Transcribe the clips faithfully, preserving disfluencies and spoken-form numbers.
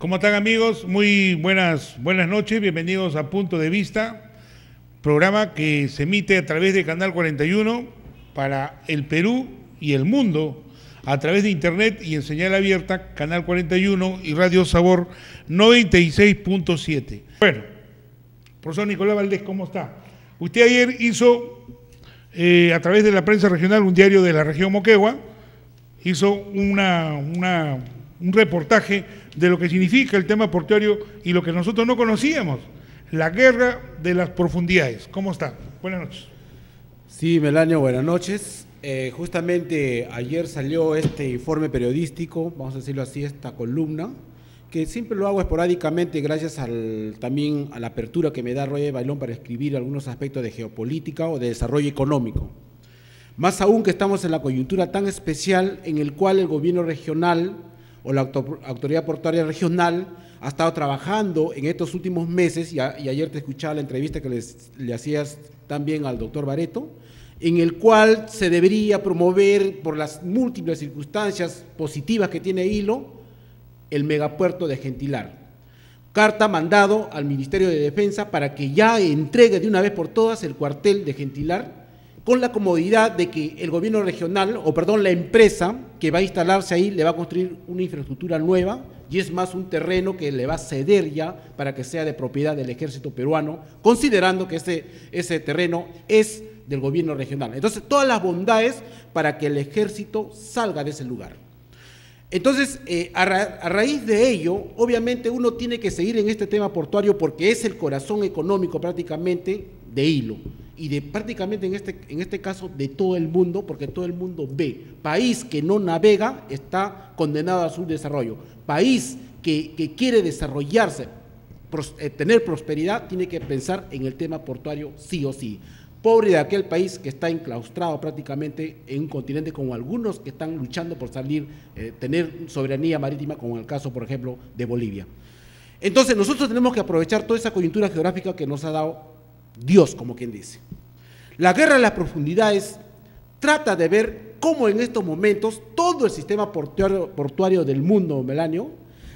¿Cómo están, amigos? Muy buenas, buenas noches, bienvenidos a Punto de Vista, programa que se emite a través de Canal cuarenta y uno para el Perú y el mundo, a través de internet y en señal abierta, Canal cuarenta y uno y Radio Sabor noventa y seis punto siete. Bueno, profesor Nicolás Valdés, ¿cómo está? Usted ayer hizo, eh, a través de la prensa regional, un diario de la región Moquegua, hizo una, una, un reportaje de lo que significa el tema portuario y lo que nosotros no conocíamos, la guerra de las profundidades. ¿Cómo está? Buenas noches. Sí, Melanio, buenas noches. Eh, justamente ayer salió este informe periodístico, vamos a decirlo así, esta columna, que siempre lo hago esporádicamente gracias al, también a la apertura que me da Roger Bailón para escribir algunos aspectos de geopolítica o de desarrollo económico. Más aún que estamos en la coyuntura tan especial en el cual el gobierno regional o la autoridad portuaria regional ha estado trabajando en estos últimos meses, y, a, y ayer te escuchaba la entrevista que les, le hacías también al doctor Bareto, en el cual se debería promover, por las múltiples circunstancias positivas que tiene Hilo, el megapuerto de Gentilar. Carta mandado al Ministerio de Defensa para que ya entregue de una vez por todas el cuartel de Gentilar, con la comodidad de que el gobierno regional, o perdón, la empresa que va a instalarse ahí le va a construir una infraestructura nueva, y es más un terreno que le va a ceder ya para que sea de propiedad del ejército peruano, considerando que ese, ese terreno es del gobierno regional. Entonces, todas las bondades para que el ejército salga de ese lugar. Entonces, eh, a, ra a raíz de ello, obviamente uno tiene que seguir en este tema portuario porque es el corazón económico prácticamente de Hilo, y de prácticamente en este, en este caso de todo el mundo, porque todo el mundo ve, país que no navega está condenado a su desarrollo, país que, que quiere desarrollarse, pros, eh, tener prosperidad, tiene que pensar en el tema portuario sí o sí. Pobre de aquel país que está enclaustrado prácticamente en un continente, como algunos que están luchando por salir, eh, tener soberanía marítima, como el caso, por ejemplo, de Bolivia. Entonces, nosotros tenemos que aprovechar toda esa coyuntura geográfica que nos ha dado Dios, como quien dice. La guerra de las profundidades trata de ver cómo en estos momentos todo el sistema portuario, portuario del mundo, Melanio,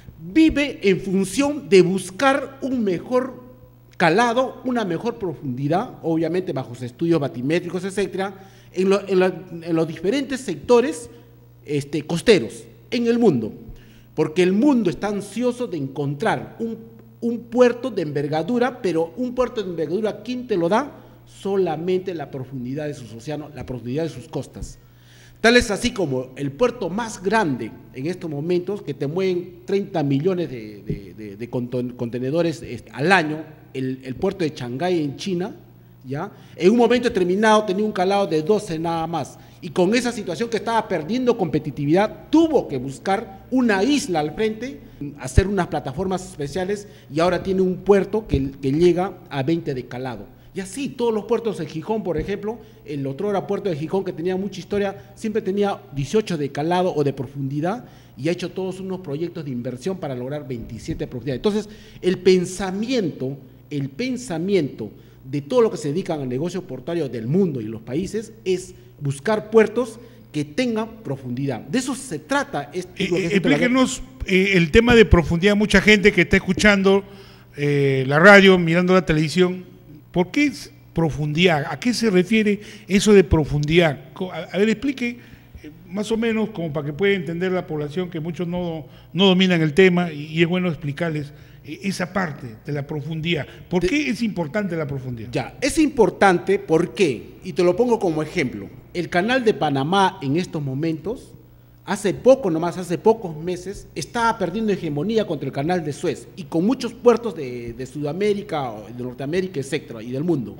vive en función de buscar un mejor calado, una mejor profundidad, obviamente bajo sus estudios batimétricos, etcétera, en, lo, en, la, en los diferentes sectores este, costeros en el mundo, porque el mundo está ansioso de encontrar un, un puerto de envergadura, pero un puerto de envergadura, ¿quién te lo da? Solamente la profundidad de sus océanos, la profundidad de sus costas. Tal es así como el puerto más grande en estos momentos, que te mueven treinta millones de, de, de, de contenedores al año, el, el puerto de Shanghái en China, ¿ya? En un momento determinado tenía un calado de doce nada más, y con esa situación que estaba perdiendo competitividad, tuvo que buscar una isla al frente, hacer unas plataformas especiales, y ahora tiene un puerto que, que llega a veinte de calado. Y así, todos los puertos de Gijón, por ejemplo, el otro era puerto de Gijón, que tenía mucha historia, siempre tenía dieciocho de calado o de profundidad, y ha hecho todos unos proyectos de inversión para lograr veintisiete de profundidad. Entonces, el pensamiento, el pensamiento de todo lo que se dedican al negocio portuario del mundo y los países es buscar puertos que tengan profundidad. De eso se trata. Este, eh, explíquenos eh, el tema de profundidad. Mucha gente que está escuchando eh, la radio, mirando la televisión, ¿por qué es profundidad? ¿A qué se refiere eso de profundidad? A ver, explique eh, más o menos, como para que pueda entender la población, que muchos no, no dominan el tema, y, y es bueno explicarles eh, esa parte de la profundidad. ¿Por de, qué es importante la profundidad? Ya, es importante, ¿por qué? Y te lo pongo como ejemplo. El canal de Panamá en estos momentos, hace poco, nomás hace pocos meses, estaba perdiendo hegemonía contra el canal de Suez, y con muchos puertos de, de Sudamérica, de Norteamérica, etcétera, y del mundo.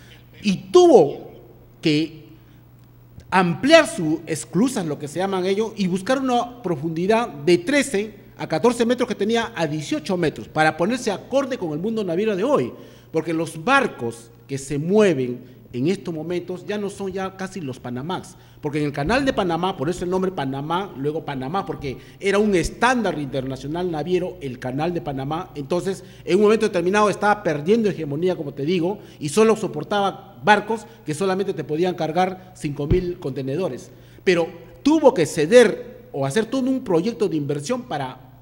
Y tuvo que ampliar sus esclusas, lo que se llaman ellos, y buscar una profundidad de trece a catorce metros que tenía a dieciocho metros, para ponerse acorde con el mundo naviero de hoy, porque los barcos que se mueven en estos momentos ya no son ya casi los Panamax, porque en el canal de Panamá, por eso el nombre Panamá, luego Panamá, porque era un estándar internacional naviero el canal de Panamá. Entonces en un momento determinado estaba perdiendo hegemonía, como te digo, y solo soportaba barcos que solamente te podían cargar cinco mil contenedores, pero tuvo que ceder o hacer todo un proyecto de inversión para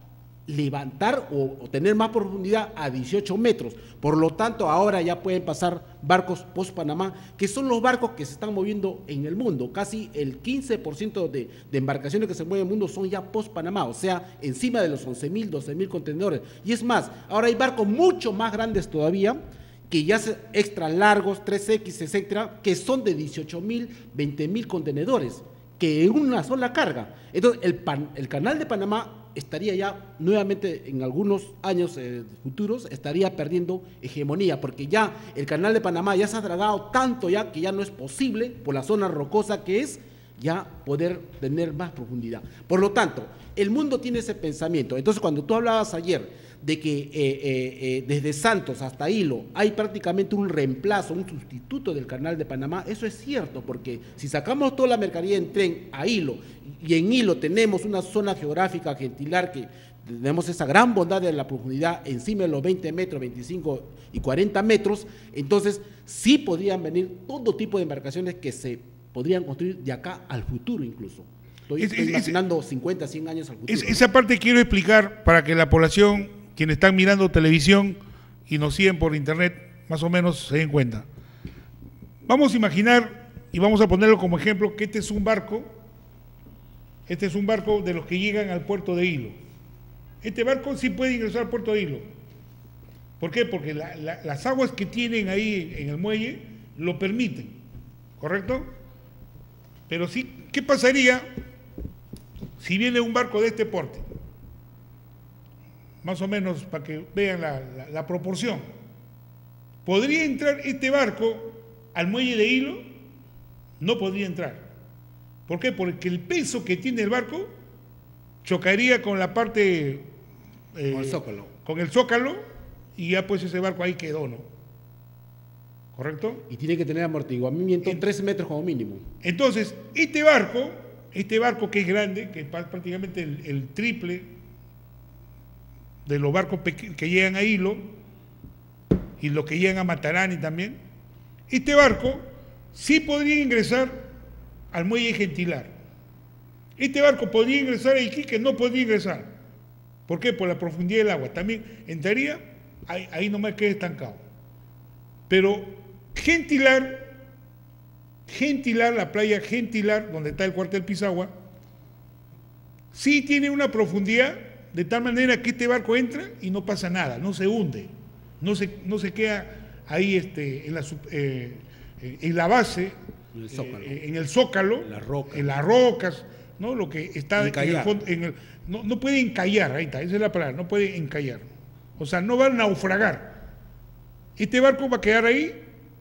levantar o, o tener más profundidad a dieciocho metros. Por lo tanto, ahora ya pueden pasar barcos post-Panamá, que son los barcos que se están moviendo en el mundo. Casi el quince por ciento de, de embarcaciones que se mueven en el mundo son ya post-Panamá, o sea, encima de los once mil, doce mil contenedores. Y es más, ahora hay barcos mucho más grandes todavía, que ya son extra largos, tres equis, etcétera, que son de dieciocho mil, veinte mil contenedores, que en una sola carga. Entonces, el, pan, el canal de Panamá estaría ya nuevamente en algunos años eh, futuros, estaría perdiendo hegemonía, porque ya el canal de Panamá ya se ha dragado tanto ya que ya no es posible, por la zona rocosa que es, ya poder tener más profundidad. Por lo tanto, el mundo tiene ese pensamiento. Entonces, cuando tú hablabas ayer de que eh, eh, eh, desde Santos hasta Hilo hay prácticamente un reemplazo, un sustituto del canal de Panamá, eso es cierto, porque si sacamos toda la mercadería en tren a Hilo, y en Hilo tenemos una zona geográfica gentilar que tenemos esa gran bondad de la profundidad encima de los veinte metros, veinticinco y cuarenta metros, entonces sí podrían venir todo tipo de embarcaciones que se podrían construir de acá al futuro incluso. Estoy, es, estoy es, imaginando cincuenta, cien años al futuro. Es, esa parte quiero explicar para que la población, quienes están mirando televisión y nos siguen por internet, más o menos se den cuenta. Vamos a imaginar, y vamos a ponerlo como ejemplo, que este es un barco, este es un barco de los que llegan al puerto de Hilo. Este barco sí puede ingresar al puerto de Hilo. ¿Por qué? Porque la, la, las aguas que tienen ahí en el muelle lo permiten, ¿correcto? Pero sí, ¿qué pasaría si viene un barco de este porte? Más o menos para que vean la, la, la proporción. ¿Podría entrar este barco al muelle de Hilo? No podría entrar. ¿Por qué? Porque el peso que tiene el barco chocaría con la parte... Eh, con el zócalo. Con el zócalo, y ya pues ese barco ahí quedó, ¿no? ¿Correcto? Y tiene que tener amortiguamiento en trece metros como mínimo. Entonces, este barco, este barco que es grande, que es prácticamente el, el triple de los barcos que llegan a Hilo y los que llegan a Matarani también, este barco sí podría ingresar al muelle Gentilar. Este barco podría ingresar a Iquique, no podría ingresar. ¿Por qué? Por la profundidad del agua. También entraría, ahí, ahí nomás queda estancado. Pero Gentilar, Gentilar, la playa Gentilar, donde está el cuartel Pisagua, sí tiene una profundidad de tal manera que este barco entra y no pasa nada, no se hunde, no se, no se queda ahí este, en, la, eh, en la base, en el zócalo, eh, en, el zócalo en, la roca. en las rocas, ¿no? Lo que está Encallar. en el fondo, en el, no, no puede encallar, ahí está, esa es la palabra, no puede encallar, o sea, no va a naufragar. Este barco va a quedar ahí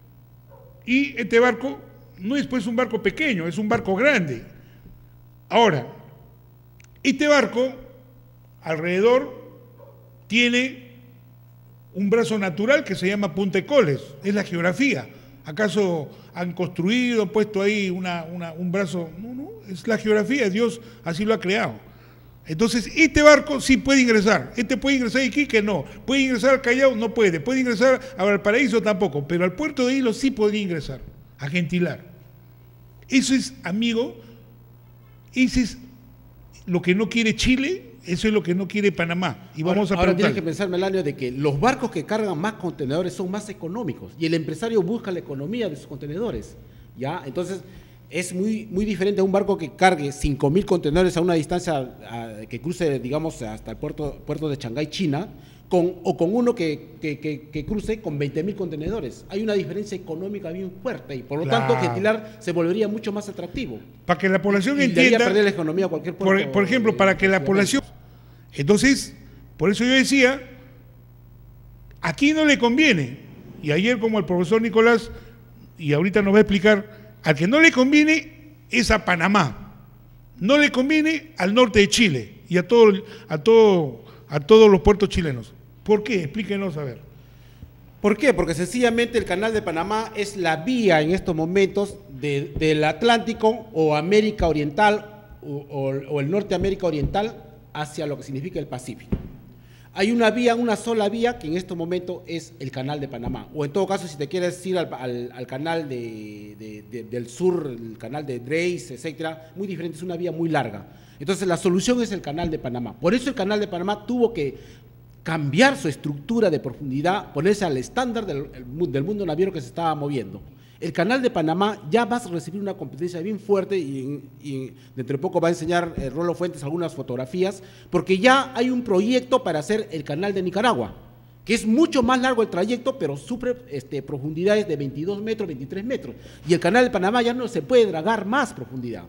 y este barco no es pues un barco pequeño, es un barco grande. Ahora, este barco alrededor tiene un brazo natural que se llama Punta Coles, es la geografía. ¿Acaso han construido, puesto ahí una, una, un brazo? No, no, es la geografía, Dios así lo ha creado. Entonces, este barco sí puede ingresar. Este puede ingresar a Iquique, no. Puede ingresar al Callao, no puede. Puede ingresar a Valparaíso, tampoco. Pero al puerto de Hilo sí podría ingresar, a Gentilar. Eso es, amigo, eso es lo que no quiere Chile, eso es lo que no quiere Panamá. Y vamos ahora, a ahora tienes que pensar, Melanio, de que los barcos que cargan más contenedores son más económicos y el empresario busca la economía de sus contenedores. ¿Ya? Entonces, es muy, muy diferente a un barco que cargue cinco mil contenedores a una distancia a, que cruce, digamos, hasta el puerto, puerto de Shanghái, China, con, o con uno que, que, que, que cruce con veinte mil contenedores. Hay una diferencia económica bien fuerte y por lo claro. tanto Gentilar se volvería mucho más atractivo. Para que la población y, y entienda... perder la economía a cualquier puerto. Por, por ejemplo, para que la población... Entonces, por eso yo decía, aquí no le conviene. Y ayer, como el profesor Nicolás, y ahorita nos va a explicar, al que no le conviene es a Panamá, no le conviene al norte de Chile y a, todo, a, todo, a todos los puertos chilenos. ¿Por qué? Explíquenos a ver. ¿Por qué? Porque sencillamente el canal de Panamá es la vía en estos momentos de, del Atlántico o América Oriental o, o, o el Norte América Oriental hacia lo que significa el Pacífico. Hay una vía, una sola vía, que en este momento es el Canal de Panamá. O en todo caso, si te quieres ir al, al, al canal de, de, de, del sur, el canal de Dreis, etcétera, muy diferente, es una vía muy larga. Entonces, la solución es el Canal de Panamá. Por eso el Canal de Panamá tuvo que cambiar su estructura de profundidad, ponerse al estándar del, del mundo naviero que se estaba moviendo. El Canal de Panamá ya va a recibir una competencia bien fuerte y, y dentro de poco va a enseñar eh, Rolo Fuentes algunas fotografías, porque ya hay un proyecto para hacer el Canal de Nicaragua, que es mucho más largo el trayecto, pero sufre este, profundidades de veintidós metros, veintitrés metros. Y el Canal de Panamá ya no se puede dragar más profundidad.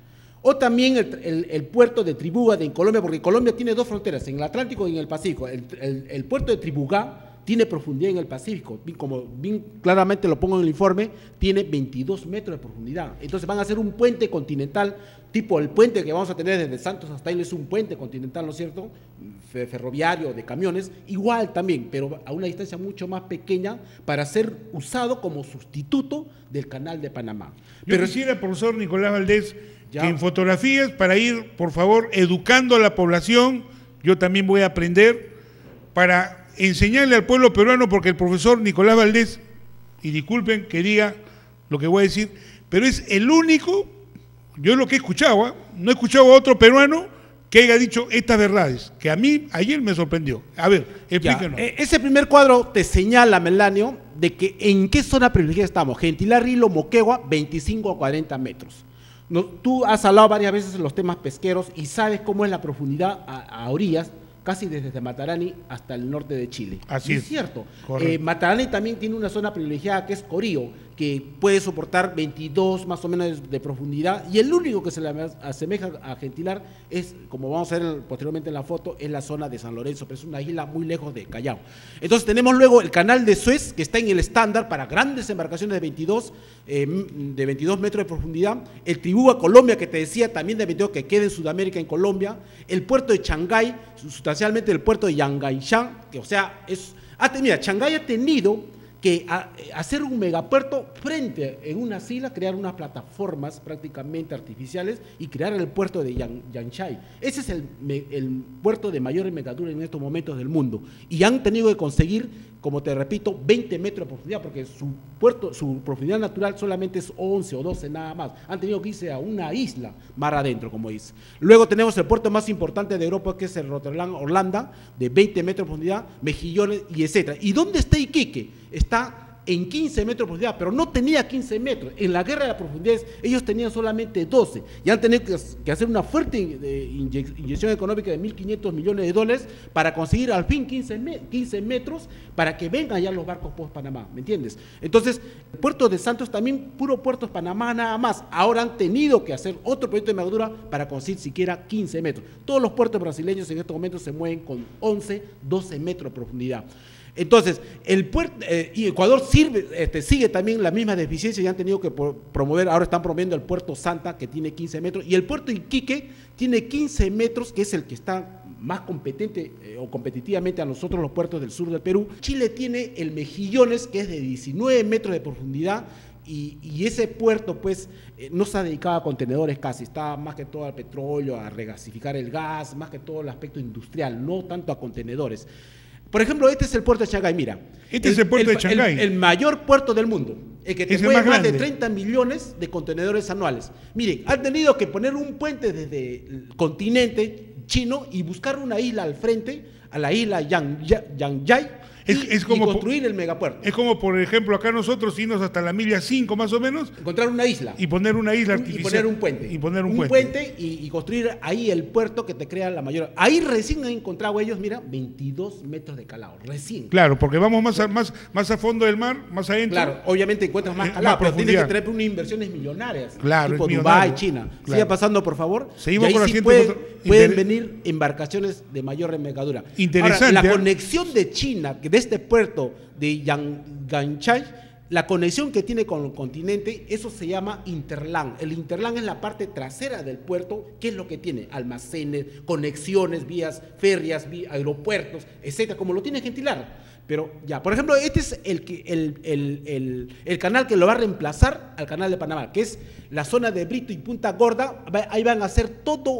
O también el, el, el puerto de Tribúa de en Colombia, porque Colombia tiene dos fronteras, en el Atlántico y en el Pacífico. El, el, el puerto de Tribugá tiene profundidad en el Pacífico, como bien claramente lo pongo en el informe, tiene veintidós metros de profundidad. Entonces van a hacer un puente continental, tipo el puente que vamos a tener desde Santos hasta ahí, es un puente continental, ¿no es cierto?, ferroviario, de camiones, igual también, pero a una distancia mucho más pequeña para ser usado como sustituto del Canal de Panamá. Yo pero quisiera, profesor Nicolás Valdés, ya, que en fotografías, para ir, por favor, educando a la población, yo también voy a aprender, para enseñarle al pueblo peruano, porque el profesor Nicolás Valdés, y disculpen que diga lo que voy a decir, pero es el único, yo lo que he escuchado, ¿eh? no he escuchado a otro peruano que haya dicho estas verdades, que a mí ayer me sorprendió. A ver, explíquenos. Ya, ese primer cuadro te señala, Melanio, de que en qué zona privilegiada estamos. Gentilar, Rilo, Moquegua, veinticinco a cuarenta metros. No, tú has hablado varias veces de los temas pesqueros y sabes cómo es la profundidad a, a orillas, casi desde Matarani hasta el norte de Chile. Así es. es. Es cierto. Eh, Matarani también tiene una zona privilegiada que es Corío, que puede soportar veintidós más o menos de profundidad, y el único que se le asemeja a Gentilar es, como vamos a ver posteriormente en la foto, es la zona de San Lorenzo, pero es una isla muy lejos de Callao. Entonces tenemos luego el canal de Suez, que está en el estándar para grandes embarcaciones de veintidós, eh, de veintidós metros de profundidad, el Tribúa Colombia, que te decía también de veintidós, que queda en Sudamérica, en Colombia, el puerto de Shanghái, sustancialmente el puerto de Yangaishan, que o sea, es, ah, mira, Shanghái ha tenido que a, hacer un megapuerto frente en unas islas, crear unas plataformas prácticamente artificiales y crear el puerto de Yan, Yanchai. Ese es el, el puerto de mayor envergadura en estos momentos del mundo. Y han tenido que conseguir, como te repito, veinte metros de profundidad, porque su puerto, su profundidad natural solamente es once o doce nada más. Han tenido que irse a una isla mar adentro, como dice. Luego tenemos el puerto más importante de Europa, que es el Rotterdam, Holanda, de veinte metros de profundidad, Mejillones y etcétera. ¿Y dónde está Iquique? Está en quince metros de profundidad, pero no tenía quince metros. En la guerra de la profundidad ellos tenían solamente doce y han tenido que hacer una fuerte inyección económica de mil quinientos millones de dólares para conseguir al fin quince metros para que vengan ya los barcos post-Panamá, ¿me entiendes? Entonces, el puerto de Santos también, puro puertos Panamá nada más. Ahora han tenido que hacer otro proyecto de envergadura para conseguir siquiera quince metros. Todos los puertos brasileños en estos momentos se mueven con once, doce metros de profundidad. Entonces, el puerto, eh, y Ecuador sirve, este, sigue también la misma deficiencia y han tenido que promover, ahora están promoviendo el puerto Santa, que tiene quince metros, y el puerto Iquique tiene quince metros, que es el que está más competente eh, o competitivamente a nosotros los puertos del sur del Perú. Chile tiene el Mejillones, que es de diecinueve metros de profundidad, y, y ese puerto pues eh, no se ha dedicado a contenedores casi, está más que todo al petróleo, a regasificar el gas, más que todo el aspecto industrial, no tanto a contenedores. Por ejemplo, este es el puerto de Shanghái, mira. Este el, es el puerto el, de Shanghái. El, el mayor puerto del mundo, el que te mueve más de treinta millones de contenedores anuales. Miren, han tenido que poner un puente desde el continente chino y buscar una isla al frente, a la isla Yangyai, Es, y, es como y construir por, el megapuerto. Es como, por ejemplo, acá nosotros irnos hasta la milla cinco más o menos. Encontrar una isla. Y poner una isla artificial. Y poner un puente. Y poner un, un puente. puente y, y construir ahí el puerto que te crea la mayor. Ahí recién han encontrado ellos, mira, veintidós metros de calado. Recién. Claro, porque vamos más a, más, más a fondo del mar, más adentro. Claro, obviamente encuentras más calado, pero tienes que tener unas inversiones millonarias. Claro, tipo Dubái, China. Claro. Siga pasando, por favor. Seguimos con la sí puede, pueden venir embarcaciones de mayor envergadura. Interesante. Ahora, la conexión de China, de este puerto de Yanchai, la conexión que tiene con el continente, eso se llama Interland. El Interland es la parte trasera del puerto, que es lo que tiene almacenes, conexiones, vías férreas, vías, aeropuertos, etcétera, como lo tiene Gentilar. Pero ya, por ejemplo, este es el, el, el, el, el canal que lo va a reemplazar al canal de Panamá, que es la zona de Brito y Punta Gorda. Ahí van a hacer todo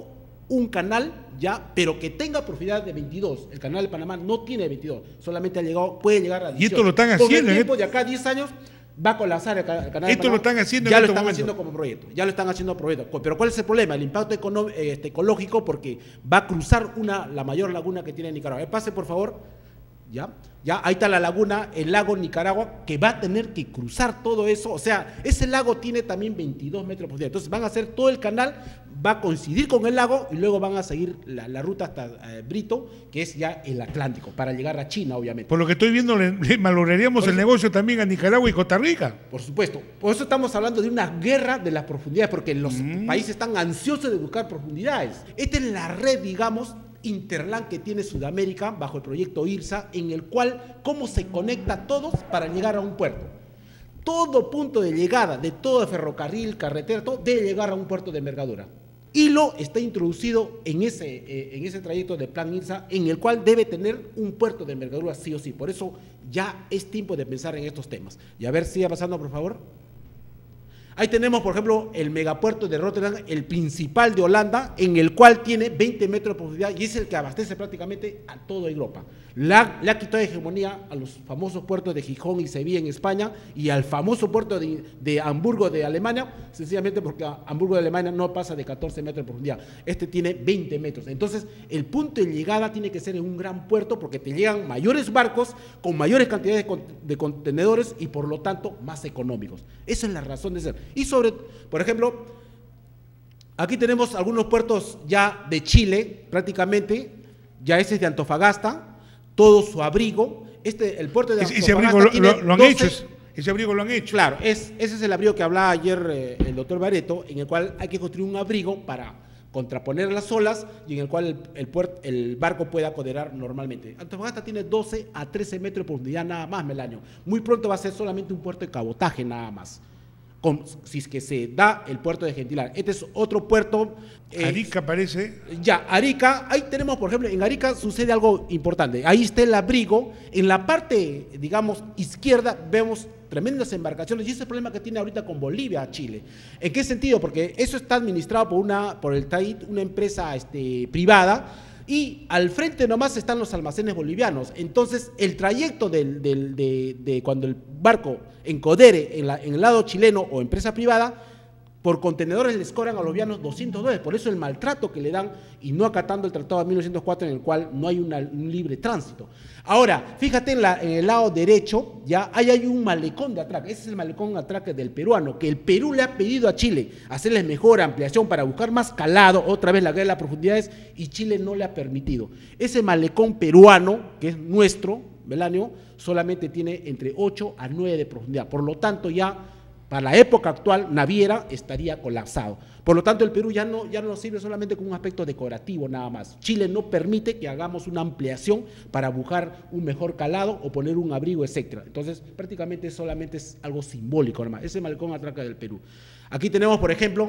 un canal ya, pero que tenga profundidad de veintidós. El canal de Panamá no tiene veintidós, solamente ha llegado, puede llegar a dieciocho. Y esto lo están Con haciendo. el tiempo de acá a diez años va a colapsar el, ca- el canal Esto de Panamá. lo están haciendo en Ya lo estos están momentos. haciendo como proyecto, ya lo están haciendo como proyecto. Pero ¿cuál es el problema? El impacto econó- este, ecológico, porque va a cruzar una, la mayor laguna que tiene Nicaragua. Eh, Pase, por favor. ¿Ya? Ya, ahí está la laguna, el lago Nicaragua, que va a tener que cruzar todo eso. O sea, ese lago tiene también veintidós metros de profundidad. Entonces van a hacer todo el canal, va a coincidir con el lago y luego van a seguir la, la ruta hasta eh, Brito, que es ya el Atlántico, para llegar a China, obviamente. Por lo que estoy viendo, le, le malograríamos Por el eso- negocio también a Nicaragua y Costa Rica. Por supuesto. Por eso estamos hablando de una guerra de las profundidades, porque los Mm. países están ansiosos de buscar profundidades. Esta es la red, digamos, Interland que tiene Sudamérica bajo el proyecto IRSA, en el cual cómo se conecta todos para llegar a un puerto. Todo punto de llegada de todo ferrocarril, carretera, todo debe llegar a un puerto de envergadura. Hilo está introducido en ese, eh, en ese trayecto de plan IRSA, en el cual debe tener un puerto de envergadura sí o sí. Por eso ya es tiempo de pensar en estos temas. Y a ver, siga pasando, por favor. Ahí tenemos, por ejemplo, el megapuerto de Rotterdam, el principal de Holanda, en el cual tiene veinte metros de profundidad y es el que abastece prácticamente a toda Europa. La- Le ha quitado hegemonía a los famosos puertos de Gijón y Sevilla en España y al famoso puerto de, de Hamburgo de Alemania, sencillamente porque a- Hamburgo de Alemania no pasa de catorce metros de profundidad. Este tiene veinte metros. Entonces, el punto de llegada tiene que ser en un gran puerto porque te llegan mayores barcos con mayores cantidades de, con- de contenedores y por lo tanto más económicos. Esa es la razón de ser. Y sobre, por ejemplo, aquí tenemos algunos puertos ya de Chile, prácticamente, ya ese es de Antofagasta, todo su abrigo. Este, el puerto de Ese, Antofagasta ese abrigo lo, tiene lo- lo han doce hecho. es- Ese abrigo lo han hecho. Claro, es, ese es el abrigo que hablaba ayer eh, el doctor Bareto, en el cual hay que construir un abrigo para contraponer las olas y en el cual el, el, puert- el barco pueda apoderar normalmente. Antofagasta tiene doce a trece metros de profundidad nada más, Melanio. Muy pronto va a ser solamente un puerto de cabotaje nada más. Con, si es que se da el puerto de Gentilar. Este es otro puerto. eh, Arica parece. Ya, Arica, ahí tenemos, por ejemplo, en Arica sucede algo importante. Ahí está el abrigo. En la parte, digamos, izquierda vemos tremendas embarcaciones y ese es el problema que tiene ahorita con Bolivia, Chile. ¿En qué sentido? Porque eso está administrado por una, por el T A I T, una empresa este, privada, y al frente nomás están los almacenes bolivianos. Entonces, el trayecto del, del, de, de cuando el barco encodere en, la, en el lado chileno o empresa privada, por contenedores les cobran a los bolivianos doscientos dólares. Por eso el maltrato que le dan y no acatando el tratado de mil novecientos cuatro en el cual no hay una, un libre tránsito. Ahora, fíjate en, la, en el lado derecho, ya ahí hay un malecón de atraque. Ese es el malecón de atraque del peruano, que el Perú le ha pedido a Chile hacerles mejor ampliación para buscar más calado, otra vez la guerra de las profundidades, y Chile no le ha permitido. Ese malecón peruano, que es nuestro, Melanio, solamente tiene entre ocho a nueve de profundidad. Por lo tanto, ya para la época actual, naviera estaría colapsado. Por lo tanto, el Perú ya no, ya no nos sirve solamente como un aspecto decorativo nada más. Chile no permite que hagamos una ampliación para buscar un mejor calado o poner un abrigo, etcétera. Entonces, prácticamente solamente es algo simbólico nada más. Ese malecón atraca del Perú. Aquí tenemos, por ejemplo,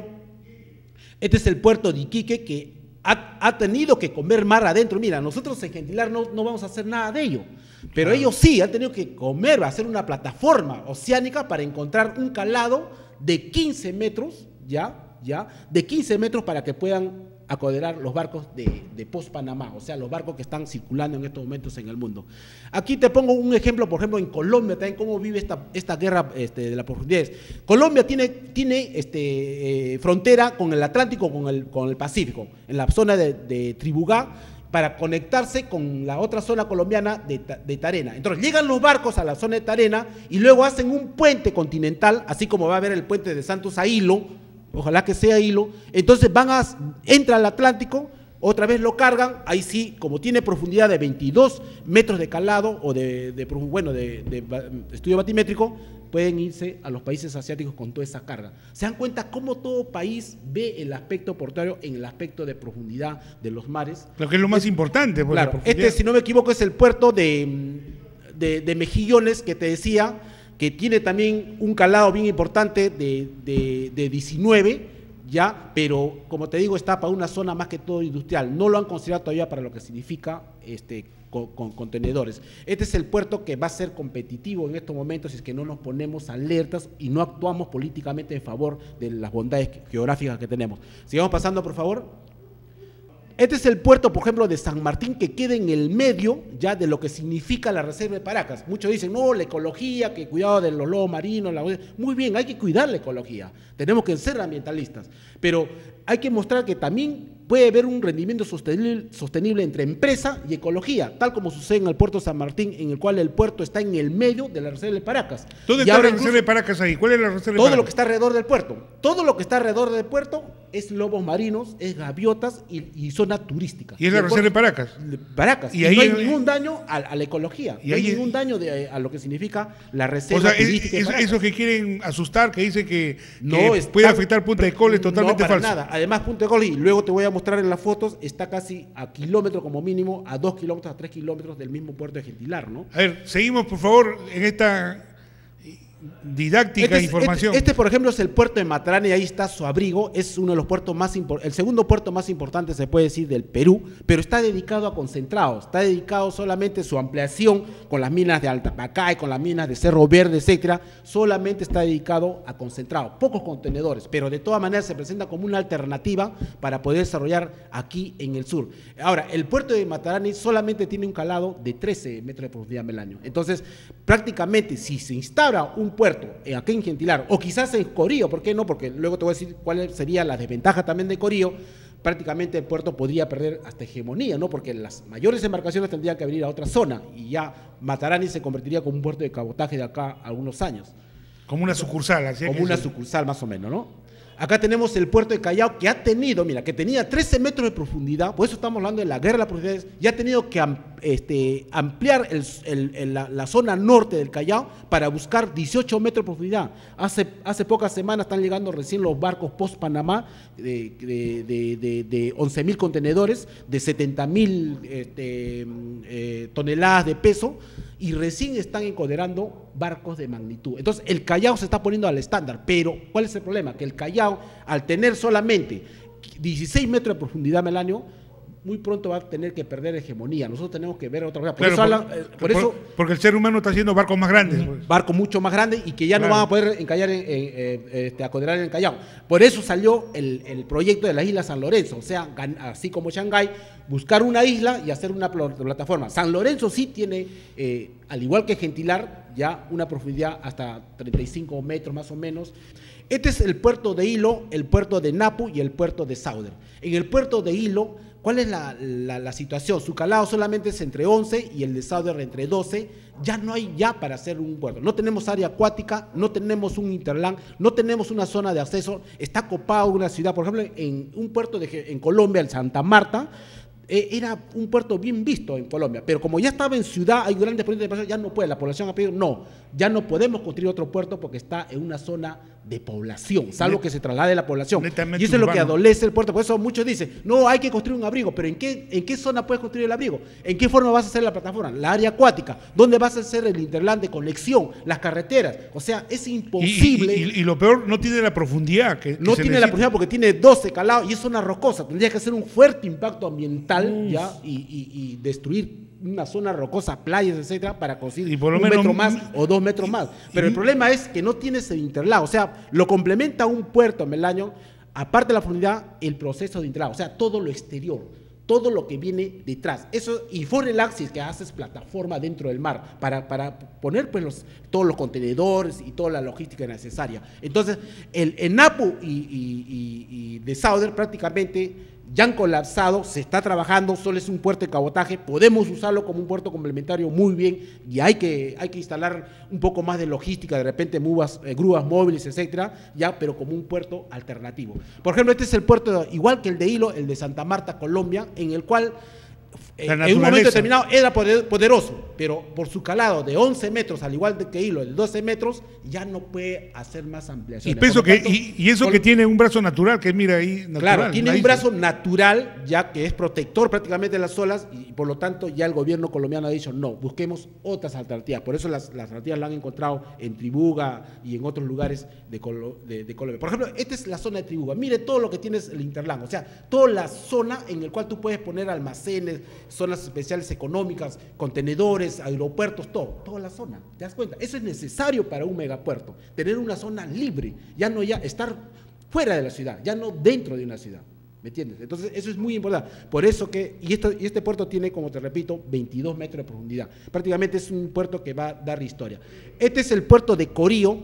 este es el puerto de Iquique que ha, ha tenido que comer mar adentro. Mira, nosotros en Gentilar no, no vamos a hacer nada de ello. Pero ellos sí han tenido que comer, hacer una plataforma oceánica para encontrar un calado de quince metros, ya, ya, de quince metros para que puedan acoderar los barcos de, de post-Panamá, o sea, los barcos que están circulando en estos momentos en el mundo. Aquí te pongo un ejemplo, por ejemplo, en Colombia también, cómo vive esta, esta guerra este, de las profundidades. Colombia tiene, tiene este, eh, frontera con el Atlántico, con el, con el Pacífico, en la zona de, de Tribugá, para conectarse con la otra zona colombiana de, de Tarena. Entonces llegan los barcos a la zona de Tarena y luego hacen un puente continental, así como va a haber el puente de Santos a Hilo, ojalá que sea Hilo. Entonces van a, entra al Atlántico, otra vez lo cargan, ahí sí, como tiene profundidad de veintidós metros de calado o de, de bueno, de, de, de estudio batimétrico, pueden irse a los países asiáticos con toda esa carga. Se dan cuenta cómo todo país ve el aspecto portuario en el aspecto de profundidad de los mares. Lo que es lo más es, importante. Pues, claro, este, si no me equivoco, es el puerto de, de, de Mejillones, que te decía, que tiene también un calado bien importante de, de, de diecinueve, ya, pero como te digo, está para una zona más que todo industrial. No lo han considerado todavía para lo que significa este, con, con contenedores. Este es el puerto que va a ser competitivo en estos momentos si es que no nos ponemos alertas y no actuamos políticamente en favor de las bondades geográficas que tenemos. Sigamos pasando, por favor. Este es el puerto, por ejemplo, de San Martín, que queda en el medio ya de lo que significa la reserva de Paracas. Muchos dicen, no, la ecología, que cuidado de los lobos marinos. La... Muy bien, hay que cuidar la ecología. Tenemos que ser ambientalistas. Pero hay que mostrar que también puede haber un rendimiento sostenible, sostenible entre empresa y ecología, tal como sucede en el puerto de San Martín, en el cual el puerto está en el medio de la reserva de Paracas. ¿Dónde y está la reserva de Paracas ahí? ¿Cuál es la reserva de Paracas? Todo lo que está alrededor del puerto. Todo lo que está alrededor del puerto es lobos marinos, es gaviotas y, y zona turística. ¿Y es la reserva de Paracas? Paracas. Y, y ahí no hay en... ningún daño a, a la ecología. Y no hay ningún daño de, a lo que significa la reserva o sea, turística. Es, es, esos que quieren asustar, que dicen que, no, que está, puede afectar Punta de Cola, es totalmente no, para falso. Nada. Además, Punta de Cola, y luego te voy a mostrar en las fotos, está casi a kilómetros como mínimo, a dos kilómetros, a tres kilómetros del mismo puerto de Gentilar, ¿no? A ver, seguimos por favor en esta didáctica este es, información. Este, este, por ejemplo, es el puerto de Matarani, ahí está su abrigo, es uno de los puertos más importantes, el segundo puerto más importante, se puede decir, del Perú, pero está dedicado a concentrados, está dedicado solamente a su ampliación con las minas de Altapacay, con las minas de Cerro Verde, etcétera, solamente está dedicado a concentrados, pocos contenedores, pero de todas maneras se presenta como una alternativa para poder desarrollar aquí en el sur. Ahora, el puerto de Matarani solamente tiene un calado de trece metros de profundidad al año, entonces prácticamente si se instaura un puerto aquí en Gentilar, o quizás en Corío, ¿por qué no? Porque luego te voy a decir cuál sería la desventaja también de Corío. Prácticamente el puerto podría perder hasta hegemonía, ¿no? Porque las mayores embarcaciones tendrían que venir a otra zona y ya Matarani se convertiría como un puerto de cabotaje de acá a algunos años. Como una sucursal, así Como una sucursal más o menos, ¿no? Acá tenemos el puerto de Callao, que ha tenido, mira, que tenía trece metros de profundidad, por eso estamos hablando de la guerra de las profundidades, y ha tenido que este, ampliar el, el, el, la, la zona norte del Callao para buscar dieciocho metros de profundidad. Hace, hace pocas semanas están llegando recién los barcos post-Panamá de, de, de, de, de once mil contenedores, de setenta mil este, eh, toneladas de peso, y recién están encoderando barcos de magnitud. Entonces, el Callao se está poniendo al estándar, pero ¿cuál es el problema? Que el Callao, al tener solamente dieciséis metros de profundidad al año, muy pronto va a tener que perder hegemonía. Nosotros tenemos que ver otra cosa. Por, claro, eso, por, habla, eh, por, por eso porque el ser humano está haciendo barcos más grandes. Pues. Barcos mucho más grandes y que ya claro. no van a poder encallar en, en, en, este, acoderar en el Callao. Por eso salió el, el proyecto de la isla San Lorenzo. O sea, así como Shanghái, buscar una isla y hacer una plataforma. San Lorenzo sí tiene, eh, al igual que Gentilar, ya una profundidad hasta treinta y cinco metros más o menos. Este es el puerto de Hilo, el puerto de Napu y el puerto de Sauder. En el puerto de Hilo, ¿cuál es la, la, la situación? Su calado solamente es entre once y el de Sauder entre doce. Ya no hay ya para hacer un puerto. No tenemos área acuática, no tenemos un interland, no tenemos una zona de acceso. Está copado una ciudad, por ejemplo, en un puerto de, en Colombia, el Santa Marta, eh, era un puerto bien visto en Colombia, pero como ya estaba en ciudad, hay grandes proyectos de población, ya no puede, la población ha pedido, no, ya no podemos construir otro puerto porque está en una zona de población, salvo Net, que se traslade la población. Y eso urbano. Es lo que adolece el puerto. Por eso muchos dicen, no, hay que construir un abrigo, pero ¿en qué, ¿en qué zona puedes construir el abrigo? ¿En qué forma vas a hacer la plataforma? La área acuática, ¿dónde vas a hacer el interland de conexión? Las carreteras. O sea, es imposible. Y, y, y, y lo peor, no tiene la profundidad. Que, que no se tiene necesita. la profundidad porque tiene doce calados y es zona rocosa. Tendría que hacer un fuerte impacto ambiental ya y, y, y destruir una zona rocosa, playas, etcétera, para conseguir un menos, metro más o dos metros más. Pero y, el problema es que no tienes el interlado, o sea, lo complementa un puerto en el año, aparte de la profundidad, el proceso de interlado, o sea, todo lo exterior, todo lo que viene detrás. Eso, y for Axis, que haces plataforma dentro del mar, para, para poner pues los, todos los contenedores y toda la logística necesaria. Entonces, el, el Napu y, y, y, y de Sauder prácticamente ya han colapsado, se está trabajando, solo es un puerto de cabotaje, podemos usarlo como un puerto complementario muy bien y hay que, hay que instalar un poco más de logística, de repente grúas, eh, grúas móviles, etcétera, ya, pero como un puerto alternativo. Por ejemplo, este es el puerto, igual que el de Hilo, el de Santa Marta, Colombia, en el cual eh, en un momento determinado era poder, poderoso, pero por su calado de once metros, al igual que Hilo, de doce metros, ya no puede hacer más ampliaciones. Y, peso que, tanto, y, y eso con, que tiene un brazo natural, que mira ahí natural. Claro, tiene un brazo natural, ya que es protector prácticamente de las olas, y por lo tanto ya el gobierno colombiano ha dicho, no, busquemos otras alternativas. Por eso las, las alternativas las han encontrado en Tribuga y en otros lugares de, Colo, de, de Colombia. Por ejemplo, esta es la zona de Tribuga. Mire todo lo que tiene el Interland, o sea, toda la zona en la cual tú puedes poner almacenes, zonas especiales económicas, contenedores, aeropuertos, todo, toda la zona, ¿te das cuenta? Eso es necesario para un megapuerto, tener una zona libre, ya no ya estar fuera de la ciudad, ya no dentro de una ciudad. ¿me entiendes? Entonces, eso es muy importante. Por eso que, y, esto, y este puerto tiene, como te repito, veintidós metros de profundidad. Prácticamente es un puerto que va a dar historia. Este es el puerto de Corío,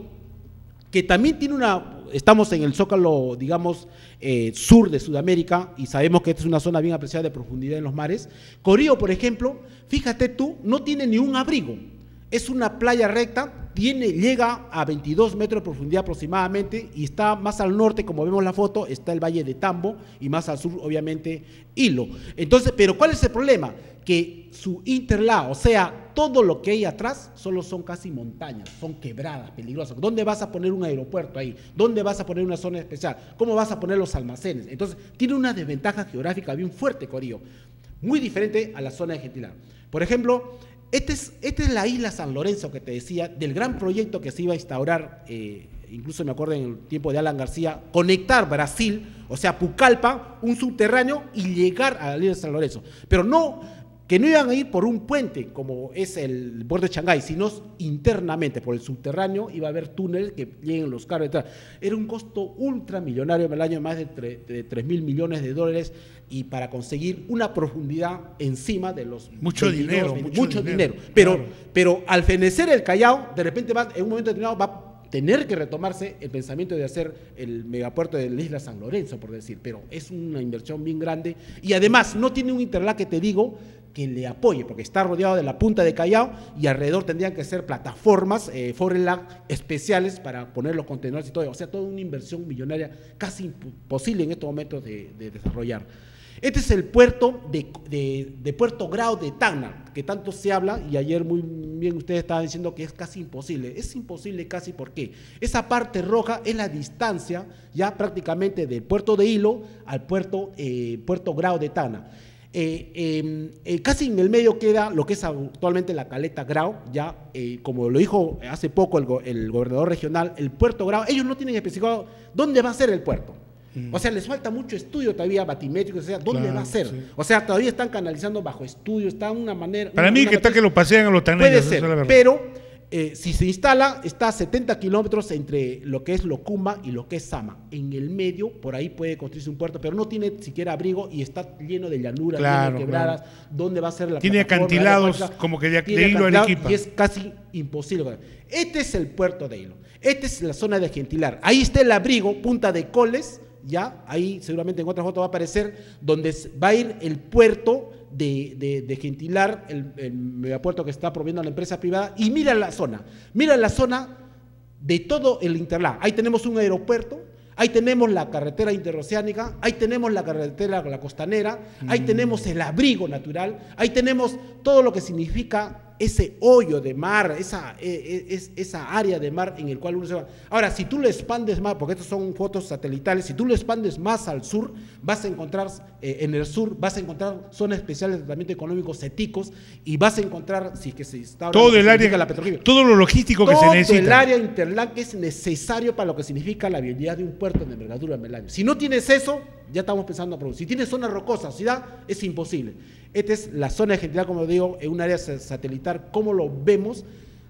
que también tiene una, estamos en el zócalo, digamos, eh, sur de Sudamérica, y sabemos que esta es una zona bien apreciada de profundidad en los mares. Corío, por ejemplo, fíjate tú, no tiene ni un abrigo. Es una playa recta, tiene, llega a veintidós metros de profundidad aproximadamente y está más al norte, como vemos en la foto, está el Valle de Tambo y más al sur, obviamente, Hilo. Entonces, pero ¿cuál es el problema? Que su interlado, o sea, todo lo que hay atrás, solo son casi montañas, son quebradas, peligrosas. ¿Dónde vas a poner un aeropuerto ahí? ¿Dónde vas a poner una zona especial? ¿Cómo vas a poner los almacenes? Entonces, tiene una desventaja geográfica bien fuerte, Corío, muy diferente a la zona de Gentilar. Por ejemplo, Esta es, este es la isla San Lorenzo que te decía, del gran proyecto que se iba a instaurar, eh, incluso me acuerdo en el tiempo de Alan García, conectar Brasil, o sea, Pucallpa, un subterráneo y llegar a la isla San Lorenzo. Pero no, que no iban a ir por un puente, como es el puerto de Shanghái, sino internamente, por el subterráneo, iba a haber túneles que lleguen los carros detrás. Era un costo ultramillonario en el año, más de tres mil millones de dólares, y para conseguir una profundidad encima de los mucho dinero, mucho, mucho dinero, dinero. Pero, Claro. pero al fenecer el Callao, de repente va, en un momento determinado va a tener que retomarse el pensamiento de hacer el megapuerto de la isla San Lorenzo, por decir, pero es una inversión bien grande y además no tiene un interlaque, te digo, que le apoye, porque está rodeado de la punta de Callao y alrededor tendrían que ser plataformas eh, Forelag especiales para poner los contenedores y todo, o sea, toda una inversión millonaria casi imposible en estos momentos de, de desarrollar. Este es el puerto de, de, de Puerto Grau de Tacna, que tanto se habla, y ayer muy bien ustedes estaban diciendo que es casi imposible. Es imposible casi, ¿por qué? Esa parte roja es la distancia ya prácticamente del puerto de Hilo al puerto, eh, Puerto Grau de Tacna. Eh, eh, eh, casi en el medio queda lo que es actualmente la caleta Grau, ya eh, como lo dijo hace poco el, go el gobernador regional, el puerto Grau, ellos no tienen especificado dónde va a ser el puerto. O sea, les falta mucho estudio todavía batimétrico, o sea, ¿dónde Claro, va a ser? sí. O sea, todavía están canalizando bajo estudio, está una manera... Para una, mí una que está materia, que lo pasean a los taneros. puede eso ser, es la verdad. pero eh, si se instala, está a setenta kilómetros entre lo que es Locumba y lo que es Sama. En el medio, por ahí puede construirse un puerto, pero no tiene siquiera abrigo y está lleno de llanuras, Claro, lleno de quebradas. claro. ¿Dónde va a ser la Tiene plataforma? acantilados La como que de, tiene de Hilo a acantilados Arequipa. y es casi imposible. Este es el puerto de Hilo. Esta es la zona de Gentilar. Ahí está el abrigo, Punta de Coles, ya, ahí seguramente en otra foto va a aparecer, donde va a ir el puerto de, de, de Gentilar, el, el megapuerto que está proviendo la empresa privada, y mira la zona, mira la zona de todo el Interlá. Ahí tenemos un aeropuerto, ahí tenemos la carretera interoceánica, ahí tenemos la carretera la costanera, ahí mm. tenemos el abrigo natural, ahí tenemos todo lo que significa ese hoyo de mar, esa, es, esa área de mar en el cual uno se va. Ahora, si tú lo expandes más, porque estas son fotos satelitales, si tú lo expandes más al sur, vas a encontrar, eh, en el sur, vas a encontrar zonas especiales de tratamiento económico, CETICOS, y vas a encontrar, si que se está todo el área, la petroquímica, todo lo logístico que se necesita. Todo el área interland que es necesario para lo que significa la viabilidad de un puerto de envergadura en el año. Si no tienes eso, ya estamos pensando a producir. Si tienes zona rocosa, ciudad, es imposible. Esta es la zona de Gentilar, como digo, en un área satelital, cómo lo vemos,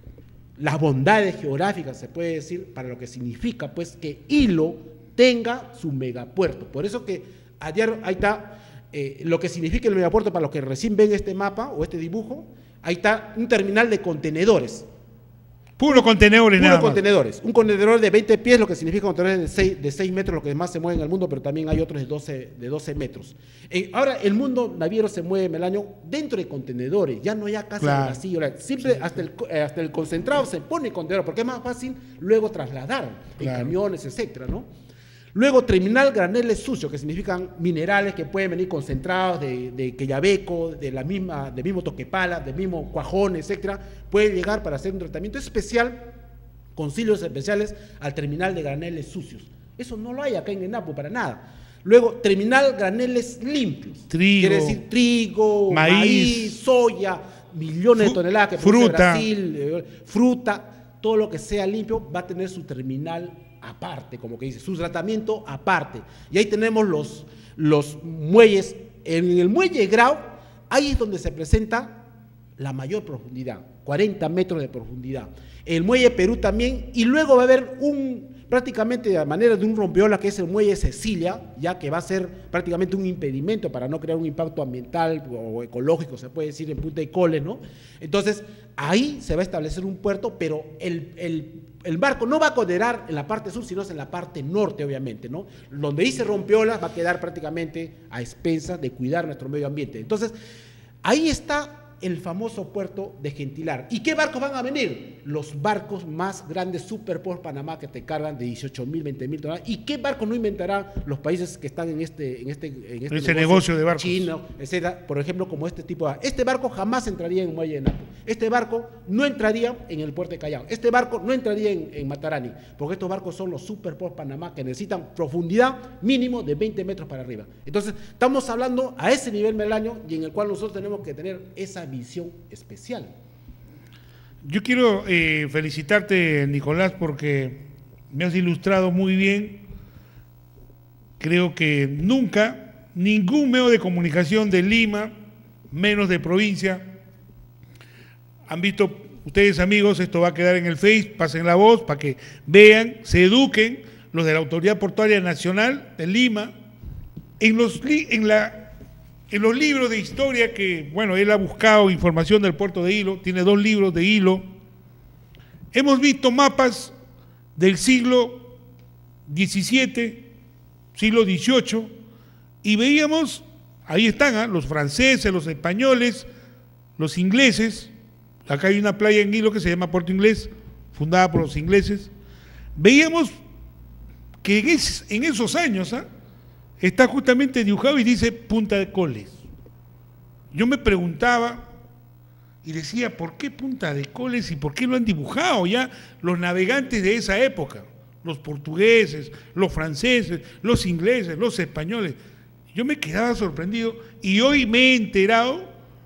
las bondades geográficas, se puede decir, para lo que significa, pues, que Hilo tenga su megapuerto. Por eso que ayer, ahí está, eh, lo que significa el megapuerto, para los que recién ven este mapa o este dibujo, ahí está un terminal de contenedores. Puro contenedores, Puro nada más. contenedores. Un contenedor de veinte pies, lo que significa contenedores de seis, de seis metros, lo que más se mueve en el mundo, pero también hay otros de doce, de doce metros. Eh, ahora, el mundo naviero se mueve en el año dentro de contenedores, ya no hay casi Claro. vacío. Siempre sí, hasta, el, eh, hasta el concentrado se pone contenedor, porque es más fácil luego trasladar en Claro. camiones, etcétera, ¿no? Luego, terminal graneles sucios, que significan minerales que pueden venir concentrados de, de Quellaveco, de la misma, del mismo Toquepala, del mismo Cuajón, etcétera, pueden llegar para hacer un tratamiento especial, con silos especiales, al terminal de graneles sucios. Eso no lo hay acá en ENAPO para nada. Luego, terminal graneles limpios. Trigo, quiere decir trigo, maíz, maíz soya, millones de toneladas que produce Brasil, eh, fruta, todo lo que sea limpio va a tener su terminal aparte, como que dice, su tratamiento aparte. Y ahí tenemos los, los muelles. En el muelle Grau, ahí es donde se presenta la mayor profundidad, cuarenta metros de profundidad. El muelle Perú también, y luego va a haber un prácticamente a manera de un rompeolas que es el muelle Cecilia, ya que va a ser prácticamente un impedimento para no crear un impacto ambiental o ecológico, se puede decir en Punta de Coles, ¿no? Entonces, ahí se va a establecer un puerto, pero el, el, el barco no va a coderar en la parte sur, sino en la parte norte, obviamente, ¿no? Donde dice rompeolas va a quedar prácticamente a expensas de cuidar nuestro medio ambiente. Entonces, ahí está el famoso puerto de Gentilar. ¿Y qué barcos van a venir? Los barcos más grandes, Super por Panamá, que te cargan de dieciocho mil, veinte mil toneladas. ¿Y qué barcos no inventarán los países que están en este, en este, en este Ese negocio, negocio de barcos? China, etcétera, por ejemplo, como este tipo de... Este barco jamás entraría en el muelle de Napo. Este barco no entraría en el puerto de Callao. Este barco no entraría en, en Matarani, porque estos barcos son los Super por Panamá, que necesitan profundidad mínimo de veinte metros para arriba. Entonces, estamos hablando a ese nivel Melaño, y en el cual nosotros tenemos que tener esa visión especial. Yo quiero eh, felicitarte, Nicolás, porque me has ilustrado muy bien. Creo que nunca ningún medio de comunicación de Lima, menos de provincia, han visto, ustedes amigos, esto va a quedar en el Face, pasen la voz para que vean, se eduquen, los de la Autoridad Portuaria Nacional de Lima, en los, en la En los libros de historia que, bueno, él ha buscado información del puerto de Hilo, tiene dos libros de Hilo, hemos visto mapas del siglo diecisiete, siglo dieciocho, y veíamos, ahí están, ¿eh? Los franceses, los españoles, los ingleses, acá hay una playa en Hilo que se llama Puerto Inglés, fundada por los ingleses, veíamos que en, es, en esos años, ¿eh? está justamente dibujado y dice Punta de Coles. Yo me preguntaba y decía, ¿por qué Punta de Coles y por qué lo han dibujado ya los navegantes de esa época? Los portugueses, los franceses, los ingleses, los españoles. Yo me quedaba sorprendido y hoy me he enterado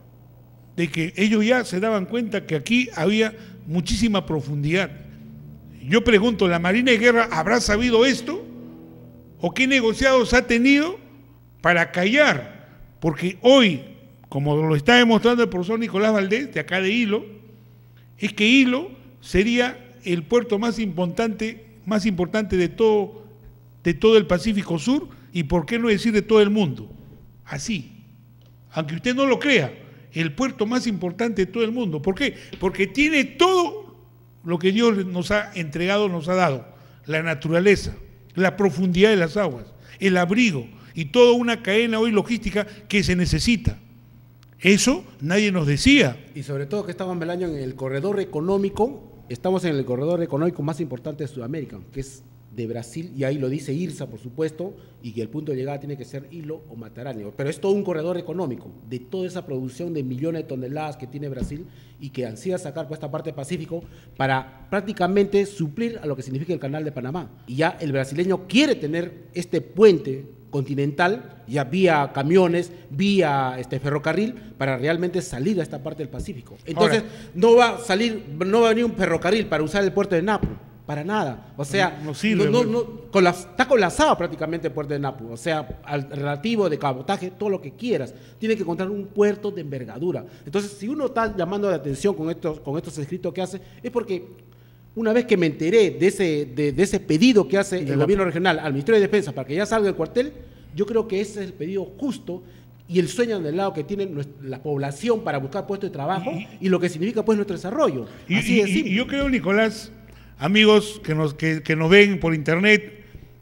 de que ellos ya se daban cuenta que aquí había muchísima profundidad. Yo pregunto, ¿la Marina de Guerra habrá sabido esto? ¿O qué negociados ha tenido para callar? Porque hoy, como lo está demostrando el profesor Nicolás Valdés, de acá de Hilo, es que Hilo sería el puerto más importante, más importante de todo, de todo el Pacífico Sur, y por qué no decir de todo el mundo. Así, aunque usted no lo crea, el puerto más importante de todo el mundo. ¿Por qué? Porque tiene todo lo que Dios nos ha entregado, nos ha dado, la naturaleza, la profundidad de las aguas, el abrigo y toda una cadena hoy logística que se necesita. Eso nadie nos decía. Y sobre todo que estamos el año en el corredor económico, estamos en el corredor económico más importante de Sudamérica, que es de Brasil, y ahí lo dice IRSA, por supuesto, y que el punto de llegada tiene que ser Hilo o Matarani. Pero es todo un corredor económico de toda esa producción de millones de toneladas que tiene Brasil y que ansía sacar por esta parte del Pacífico para prácticamente suplir a lo que significa el Canal de Panamá. Y ya el brasileño quiere tener este puente continental, ya vía camiones, vía este ferrocarril, para realmente salir a esta parte del Pacífico. Entonces, Ahora, no va a salir, no va a venir un ferrocarril para usar el puerto de Napo. Para nada, o sea, no, no sirve, no, no, no, con la, está colapsado prácticamente el puerto de Napo, o sea, al relativo de cabotaje, todo lo que quieras, tiene que encontrar un puerto de envergadura. Entonces, si uno está llamando la atención con estos, con estos escritos que hace, es porque una vez que me enteré de ese, de, de ese pedido que hace el gobierno regional al Ministerio de Defensa para que ya salga del cuartel, yo creo que ese es el pedido justo y el sueño del lado que tiene nuestra, la población para buscar puestos de trabajo y, y lo que significa pues nuestro desarrollo. Y, Así de simple. Y yo creo, Nicolás, amigos que nos, que, que nos ven por internet,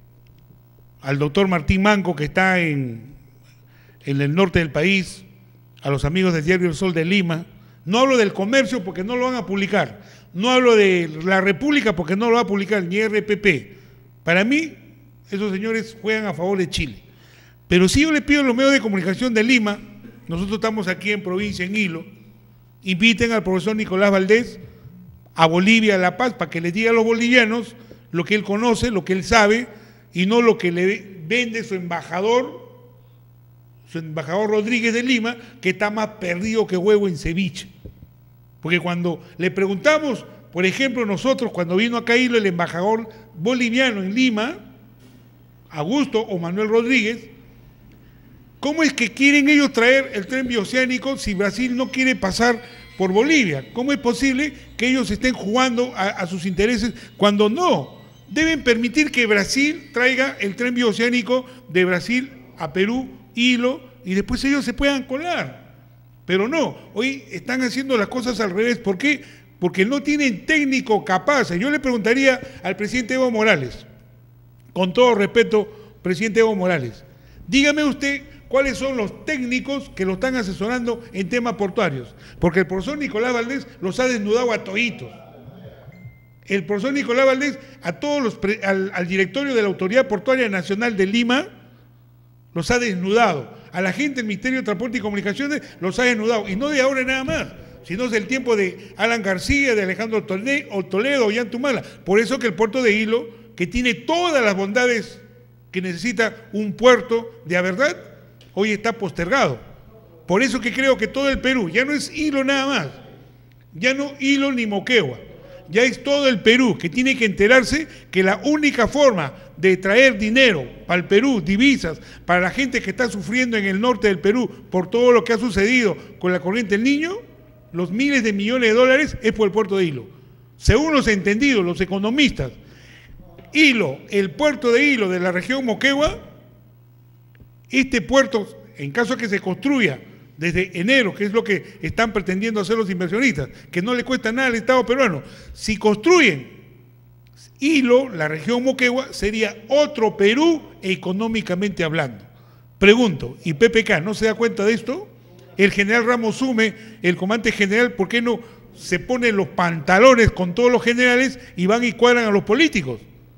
al doctor Martín Manco, que está en, en el norte del país, a los amigos del diario El Sol de Lima, no hablo del comercio porque no lo van a publicar, no hablo de la República porque no lo va a publicar, ni R P P. Para mí, esos señores juegan a favor de Chile. Pero si yo le pido a los medios de comunicación de Lima, nosotros estamos aquí en provincia, en Hilo, inviten al profesor Nicolás Valdés a Bolivia, a La Paz, para que les diga a los bolivianos lo que él conoce, lo que él sabe, y no lo que le vende su embajador, su embajador Rodríguez de Lima, que está más perdido que huevo en ceviche. Porque cuando le preguntamos, por ejemplo, nosotros, cuando vino acá Hilo el embajador boliviano en Lima, Augusto o Manuel Rodríguez, ¿cómo es que quieren ellos traer el tren bioceánico si Brasil no quiere pasar por Bolivia? ¿Cómo es posible que ellos estén jugando a, a sus intereses cuando no? deben permitir que Brasil traiga el tren bioceánico de Brasil a Perú, hilo, y después ellos se puedan colar. Pero no, hoy están haciendo las cosas al revés. ¿Por qué? Porque no tienen técnico capaz. Yo le preguntaría al presidente Evo Morales, con todo respeto, presidente Evo Morales, dígame usted cuáles son los técnicos que lo están asesorando en temas portuarios. Porque el profesor Nicolás Valdés los ha desnudado a toditos. El profesor Nicolás Valdés a todos los al, al directorio de la Autoridad Portuaria Nacional de Lima los ha desnudado. A la gente del Ministerio de Transporte y Comunicaciones los ha desnudado. Y no de ahora nada más, sino del tiempo de Alan García, de Alejandro Toledo, Ollantumala. Por eso que el puerto de Hilo, que tiene todas las bondades que necesita un puerto de a verdad, hoy está postergado. Por eso que creo que todo el Perú, ya no es Hilo nada más, ya no Hilo ni Moquegua, ya es todo el Perú que tiene que enterarse que la única forma de traer dinero para el Perú, divisas, para la gente que está sufriendo en el norte del Perú por todo lo que ha sucedido con la corriente del Niño, los miles de millones de dólares, es por el puerto de Hilo. Según los entendidos, los economistas, Hilo, el puerto de Hilo de la región Moquegua, este puerto, en caso de que se construya desde enero, que es lo que están pretendiendo hacer los inversionistas, que no le cuesta nada al Estado peruano, si construyen Hilo, la región Moquegua, sería otro Perú económicamente hablando. Pregunto, ¿y P P K no se da cuenta de esto? El general Ramos Sume, el comandante general, ¿por qué no se ponen los pantalones con todos los generales y van y cuadran a los políticos?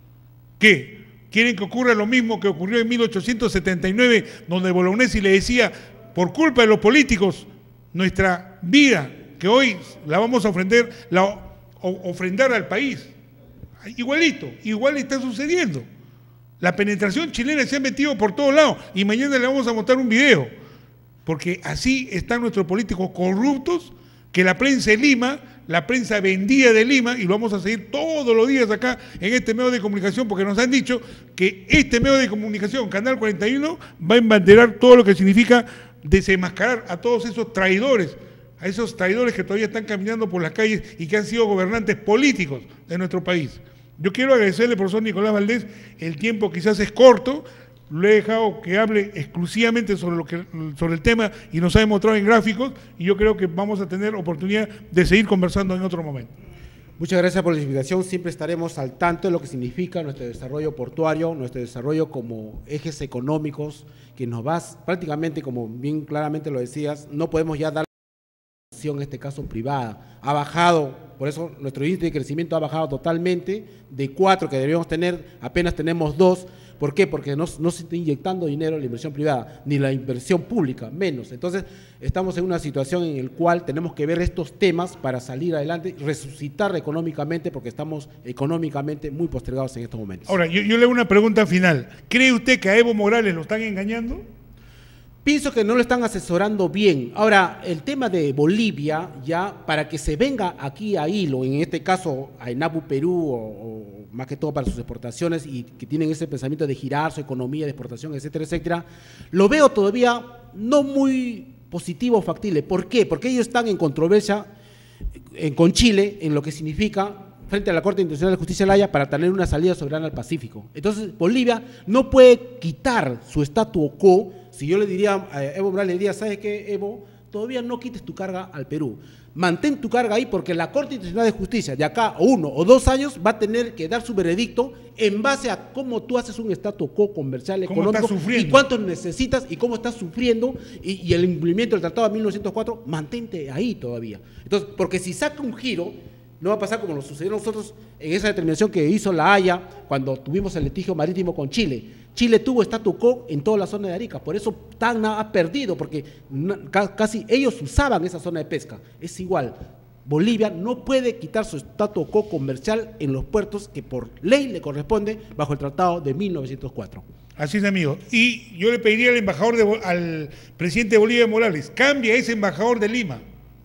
¿Qué? ¿Quieren que ocurra lo mismo que ocurrió en mil ochocientos setenta y nueve, donde Bolognesi le decía, por culpa de los políticos, nuestra vida, que hoy la vamos a ofrendar, la, o, ofrendar al país? Igualito, igual está sucediendo. La penetración chilena se ha metido por todos lados y mañana le vamos a mostrar un video, porque así están nuestros políticos corruptos, que la prensa de Lima, la prensa vendida de Lima, y lo vamos a seguir todos los días acá en este medio de comunicación, porque nos han dicho que este medio de comunicación, Canal cuarenta y uno, va a embanderar todo lo que significa desenmascarar a todos esos traidores, a esos traidores que todavía están caminando por las calles y que han sido gobernantes políticos de nuestro país. Yo quiero agradecerle al profesor Nicolás Valdés, el tiempo quizás es corto, lo he dejado que hable exclusivamente sobre, lo que, sobre el tema y nos ha demostrado en gráficos, y yo creo que vamos a tener oportunidad de seguir conversando en otro momento. Muchas gracias por la invitación, siempre estaremos al tanto de lo que significa nuestro desarrollo portuario, nuestro desarrollo como ejes económicos, que nos va prácticamente, como bien claramente lo decías, no podemos ya dar en este caso privada, ha bajado, por eso nuestro índice de crecimiento ha bajado totalmente, de cuatro que deberíamos tener, apenas tenemos dos. ¿Por qué? Porque no, no se está inyectando dinero en la inversión privada, ni la inversión pública, menos. Entonces, estamos en una situación en la cual tenemos que ver estos temas para salir adelante, resucitar económicamente, porque estamos económicamente muy postergados en estos momentos. Ahora, yo, yo le hago una pregunta final. ¿Cree usted que a Evo Morales lo están engañando? Pienso que no lo están asesorando bien. Ahora, el tema de Bolivia, ya para que se venga aquí a Hilo, en este caso a Enapu, Perú, o, o más que todo para sus exportaciones, y que tienen ese pensamiento de girar su economía de exportación, etcétera, etcétera, lo veo todavía no muy positivo o factible. ¿Por qué? Porque ellos están en controversia en, con Chile en lo que significa frente a la Corte Internacional de Justicia de La Haya para tener una salida soberana al Pacífico. Entonces, Bolivia no puede quitar su statu quo. Si yo le diría a Evo Morales, le diría, ¿sabes qué, Evo? Todavía no quites tu carga al Perú. Mantén tu carga ahí, porque la Corte Internacional de Justicia de acá a uno o dos años va a tener que dar su veredicto en base a cómo tú haces un statu quo comercial, económico, y cuánto necesitas y cómo estás sufriendo, y, y el incumplimiento del Tratado de mil novecientos cuatro, mantente ahí todavía. Entonces, porque si saca un giro, no va a pasar como nos sucedió a nosotros en esa determinación que hizo La Haya cuando tuvimos el litigio marítimo con Chile. Chile tuvo statu quo en toda la zona de Arica, por eso Tacna ha perdido, porque casi ellos usaban esa zona de pesca. Es igual, Bolivia no puede quitar su statu quo comercial en los puertos que por ley le corresponde bajo el Tratado de mil novecientos cuatro. Así es, amigo. Y yo le pediría al embajador, de, al presidente de Bolivia, Morales, cambie a ese embajador de Lima.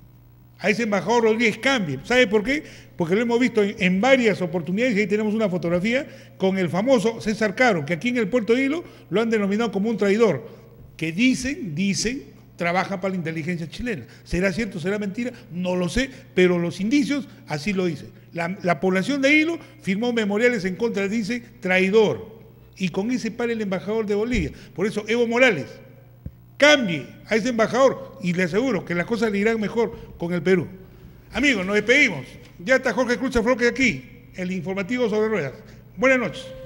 A ese embajador Rodríguez cambie. ¿Sabe por qué? Porque lo hemos visto en, en varias oportunidades, y ahí tenemos una fotografía con el famoso César Caro, que aquí en el puerto de Hilo lo han denominado como un traidor, que dicen, dicen, trabaja para la inteligencia chilena. ¿Será cierto, será mentira? No lo sé, pero los indicios así lo dicen. La, la población de Hilo firmó memoriales en contra, dice traidor, y con ese para el embajador de Bolivia. Por eso Evo Morales, cambie a ese embajador y le aseguro que las cosas le irán mejor con el Perú. Amigos, nos despedimos. Ya está Jorge Cruz Afroque aquí, el informativo sobre ruedas. Buenas noches.